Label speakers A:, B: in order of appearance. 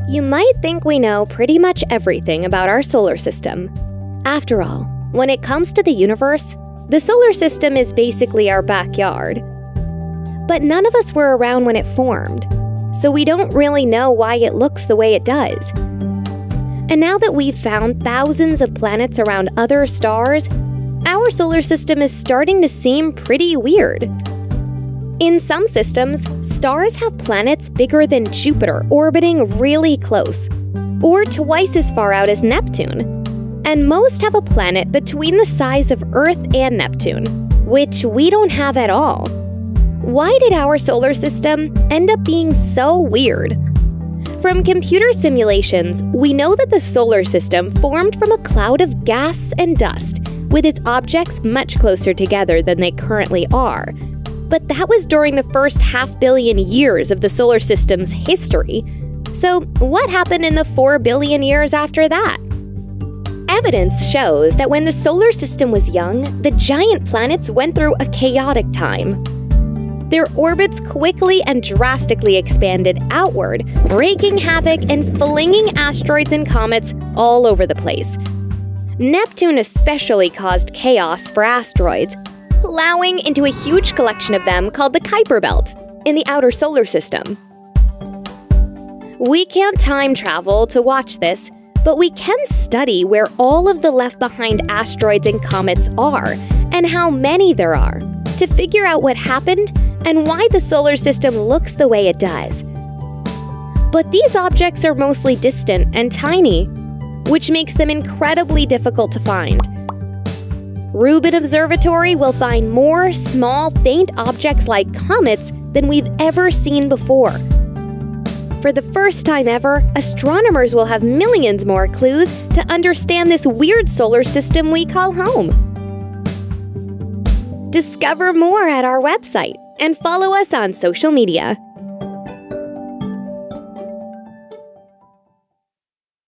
A: You might think we know pretty much everything about our solar system. After all, when it comes to the universe, the solar system is basically our backyard. But none of us were around when it formed, so we don't really know why it looks the way it does. And now that we've found thousands of planets around other stars, our solar system is starting to seem pretty weird. In some systems, stars have planets bigger than Jupiter orbiting really close, or twice as far out as Neptune. And most have a planet between the size of Earth and Neptune, which we don't have at all. Why did our solar system end up being so weird? From computer simulations, we know that the solar system formed from a cloud of gas and dust, with its objects much closer together than they currently are. But that was during the first 500 million years of the solar system's history. So what happened in the 4 billion years after that? Evidence shows that when the solar system was young, the giant planets went through a chaotic time. Their orbits quickly and drastically expanded outward, wreaking havoc and flinging asteroids and comets all over the place. Neptune especially caused chaos for asteroids, plowing into a huge collection of them called the Kuiper Belt in the outer solar system. We can't time travel to watch this, but we can study where all of the left-behind asteroids and comets are and how many there are to figure out what happened and why the solar system looks the way it does. But these objects are mostly distant and tiny, which makes them incredibly difficult to find. Rubin Observatory will find more small, faint objects like comets than we've ever seen before. For the first time ever, astronomers will have millions more clues to understand this weird solar system we call home. Discover more at our website and follow us on social media.